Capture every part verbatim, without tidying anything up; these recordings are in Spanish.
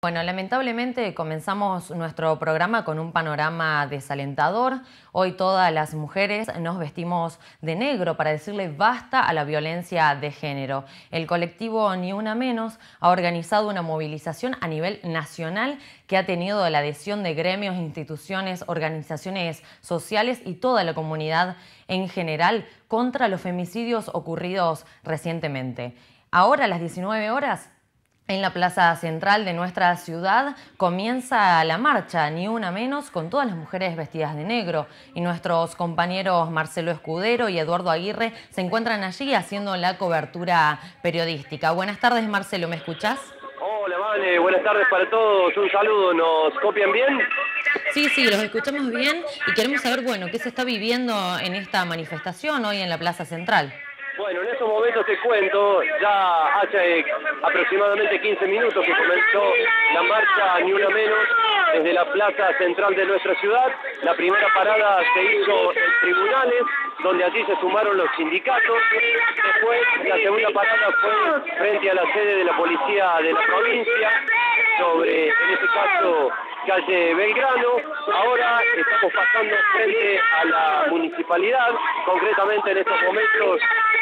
Bueno, lamentablemente comenzamos nuestro programa con un panorama desalentador. Hoy todas las mujeres nos vestimos de negro para decirle basta a la violencia de género. El colectivo Ni Una Menos ha organizado una movilización a nivel nacional que ha tenido la adhesión de gremios, instituciones, organizaciones sociales y toda la comunidad en general contra los femicidios ocurridos recientemente. Ahora a las diecinueve horas, en la plaza central de nuestra ciudad comienza la marcha Ni Una Menos con todas las mujeres vestidas de negro y nuestros compañeros Marcelo Escudero y Eduardo Aguirre se encuentran allí haciendo la cobertura periodística. Buenas tardes, Marcelo, ¿me escuchás? Hola, Vale, buenas tardes para todos, un saludo, ¿nos copian bien? Sí, sí, los escuchamos bien y queremos saber, bueno, qué se está viviendo en esta manifestación hoy en la plaza central. Bueno, en estos momentos te cuento, ya hace aproximadamente quince minutos que comenzó la marcha Ni Una Menos desde la plaza central de nuestra ciudad. La primera parada se hizo en tribunales, donde allí se sumaron los sindicatos. Después, la segunda parada fue frente a la sede de la policía de la provincia, sobre, en este caso, calle Belgrano. Ahora estamos pasando frente a la municipalidad, concretamente en estos momentos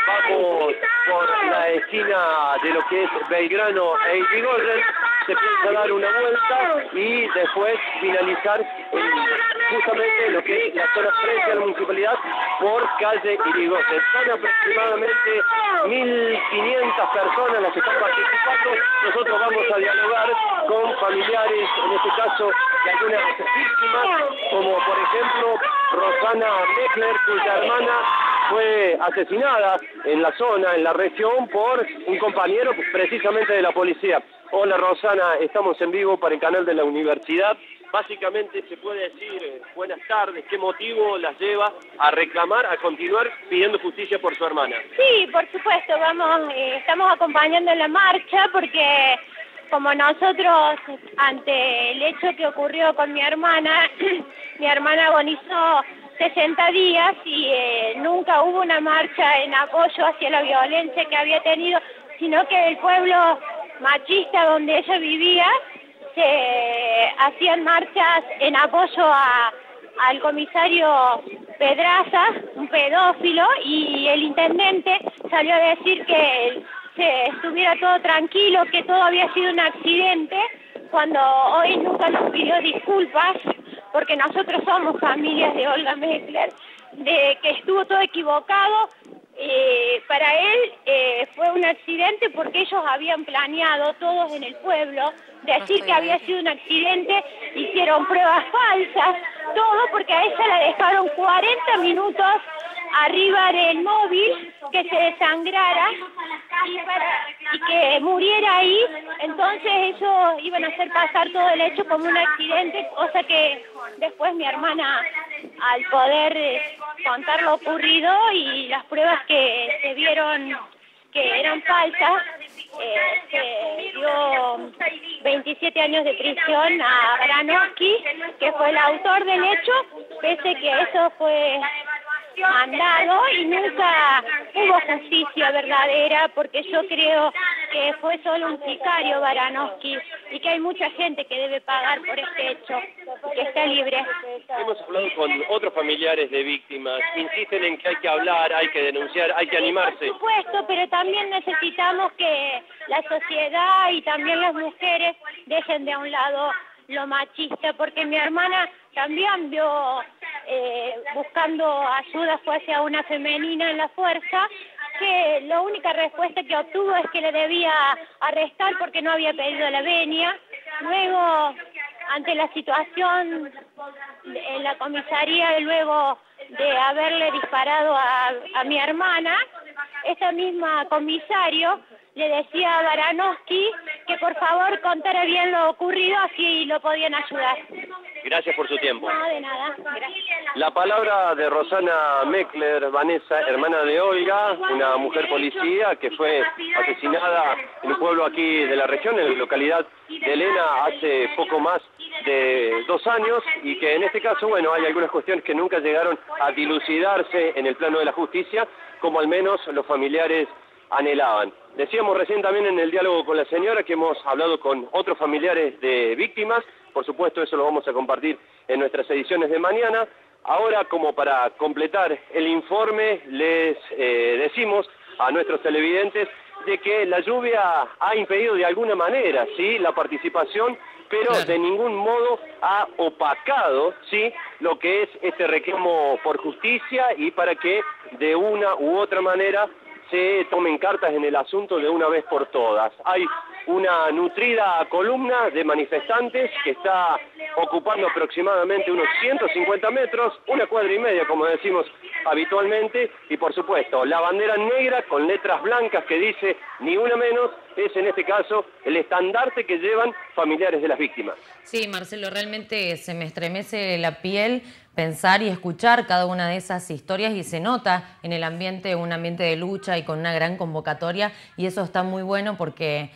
vamos por la esquina de lo que es Belgrano e Irigoyen. Se piensa dar una vuelta y después finalizar en justamente lo que es la zona frente a la municipalidad por calle Irigoyen. Son aproximadamente mil quinientas personas las que están participando. Nosotros vamos a dialogar con familiares, en este caso de algunas víctimas, como por ejemplo Rosana Meckler, cuya hermana fue asesinada en la zona, en la región, por un compañero precisamente de la policía. Hola Rosana, estamos en vivo para el canal de la universidad. Básicamente se puede decir, eh, buenas tardes, ¿qué motivo las lleva a reclamar, a continuar pidiendo justicia por su hermana? Sí, por supuesto, vamos, eh, estamos acompañando en la marcha porque como nosotros, ante el hecho que ocurrió con mi hermana, mi hermana agonizó sesenta días y eh, nunca hubo una marcha en apoyo hacia la violencia que había tenido, sino que el pueblo machista donde ella vivía se hacían marchas en apoyo a, al comisario Pedraza, un pedófilo, y el intendente salió a decir que se estuviera todo tranquilo, que todo había sido un accidente, cuando hoy nunca nos pidió disculpas, porque nosotros somos familias de Olga Meckler, de que estuvo todo equivocado. Eh, para él eh, fue un accidente porque ellos habían planeado todos en el pueblo decir que había sido un accidente, hicieron pruebas falsas, todo porque a ella la dejaron cuarenta minutos arriba del móvil, que se desangrara y, para, y que muriera ahí. Entonces ellos iban a hacer pasar todo el hecho como un accidente, cosa que después mi hermana, al poder eh, contar lo ocurrido y las pruebas que se vieron que eran falsas, eh, se dio veintisiete años de prisión a Baranowski, que fue el autor del hecho, pese que eso fue mandado y nunca hubo justicia verdadera, porque yo creo que fue solo un sicario Baranowski y que hay mucha gente que debe pagar por este hecho, que está libre. Hemos hablado con otros familiares de víctimas, insisten en que hay que hablar, hay que denunciar, hay que animarse. Sí, por supuesto, pero también necesitamos que la sociedad y también las mujeres dejen de a un lado lo machista, porque mi hermana también vio, eh, buscando ayuda, fue hacia una femenina en la fuerza, que la única respuesta que obtuvo es que le debía arrestar porque no había pedido la venia. Luego, ante la situación en la comisaría, luego de haberle disparado a, a mi hermana, esa misma comisario le decía a Baranowski que por favor contara bien lo ocurrido, así lo podían ayudar. Gracias por su tiempo. No, de nada. Gracias. La palabra de Rosana Meckler, Vanessa, hermana de Olga, una mujer policía que fue asesinada en un pueblo aquí de la región, en la localidad de Elena, hace poco más de dos años, y que en este caso, bueno, hay algunas cuestiones que nunca llegaron a dilucidarse en el plano de la justicia, como al menos los familiares anhelaban. Decíamos recién también en el diálogo con la señora que hemos hablado con otros familiares de víctimas, por supuesto eso lo vamos a compartir en nuestras ediciones de mañana. Ahora, como para completar el informe, les eh, decimos a nuestros televidentes de que la lluvia ha impedido de alguna manera, ¿sí?, la participación, pero claro, de ningún modo ha opacado, ¿sí?, lo que es este reclamo por justicia y para que de una u otra manera se tomen cartas en el asunto de una vez por todas. Hay una nutrida columna de manifestantes que está ocupando aproximadamente unos ciento cincuenta metros, una cuadra y media, como decimos habitualmente, y por supuesto, la bandera negra con letras blancas que dice ni una menos, es en este caso el estandarte que llevan familiares de las víctimas. Sí, Marcelo, realmente se me estremece la piel pensar y escuchar cada una de esas historias y se nota en el ambiente un ambiente de lucha y con una gran convocatoria, y eso está muy bueno porque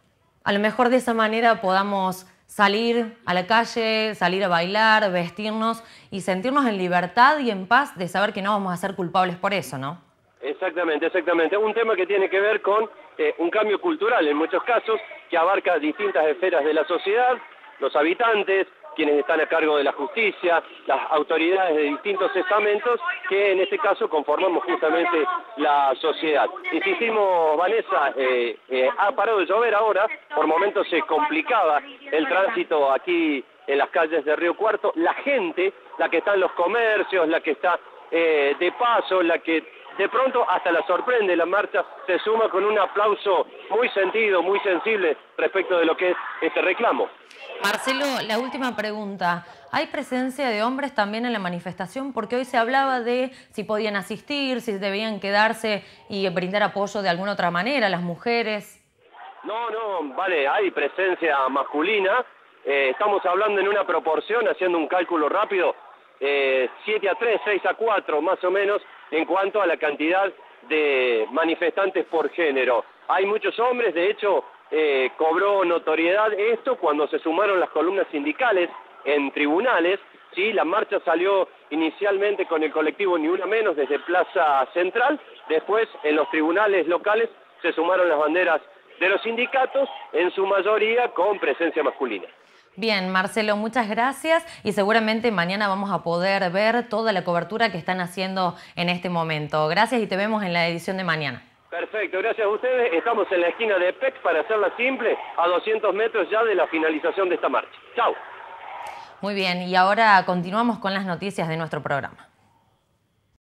a lo mejor de esa manera podamos salir a la calle, salir a bailar, vestirnos y sentirnos en libertad y en paz de saber que no vamos a ser culpables por eso, ¿no? Exactamente, exactamente. Un tema que tiene que ver con eh, un cambio cultural en muchos casos que abarca distintas esferas de la sociedad, los habitantes, quienes están a cargo de la justicia, las autoridades de distintos estamentos, que en este caso conformamos justamente la sociedad. Insistimos, Vanessa, eh, eh, ha parado de llover ahora, por momentos se complicaba el tránsito aquí en las calles de Río Cuarto. La gente, la que está en los comercios, la que está eh, de paso, la que de pronto hasta la sorprende la marcha, se suma con un aplauso muy sentido, muy sensible respecto de lo que es este reclamo. Marcelo, la última pregunta. ¿Hay presencia de hombres también en la manifestación? Porque hoy se hablaba de si podían asistir, si debían quedarse y brindar apoyo de alguna otra manera a las mujeres. No, no, vale, hay presencia masculina. Eh, estamos hablando en una proporción, haciendo un cálculo rápido, eh, siete a tres, seis a cuatro más o menos, en cuanto a la cantidad de manifestantes por género. Hay muchos hombres, de hecho, eh, cobró notoriedad esto cuando se sumaron las columnas sindicales en tribunales, ¿sí? La marcha salió inicialmente con el colectivo Ni Una Menos desde Plaza Central, después en los tribunales locales se sumaron las banderas de los sindicatos, en su mayoría con presencia masculina. Bien, Marcelo, muchas gracias y seguramente mañana vamos a poder ver toda la cobertura que están haciendo en este momento. Gracias y te vemos en la edición de mañana. Perfecto, gracias a ustedes. Estamos en la esquina de P E C, para hacerla simple, a doscientos metros ya de la finalización de esta marcha. Chau. Muy bien, y ahora continuamos con las noticias de nuestro programa.